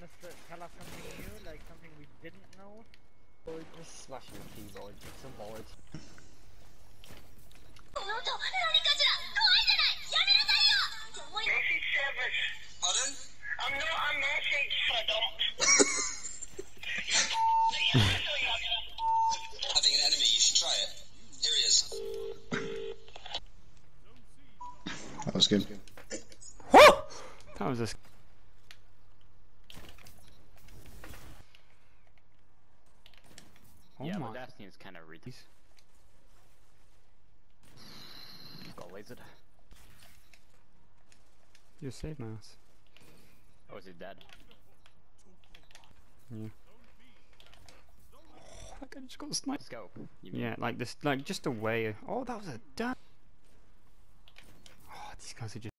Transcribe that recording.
tell us something new, like something we didn't know? Or just smashing the keyboard, it's a board. Message service. Pardon? I'm not a message Having an enemy, you should try it. Here he is. That was good. That was a... Oh Yeah, my. but that seems kind of ridiculous. Got lasered. You're safe, mouse. Oh, is it dead? Yeah. Oh, that guy just got sniped. Scope. You mean? Yeah, like this, like just a way. Oh, that was a damn. Oh, these guys are just.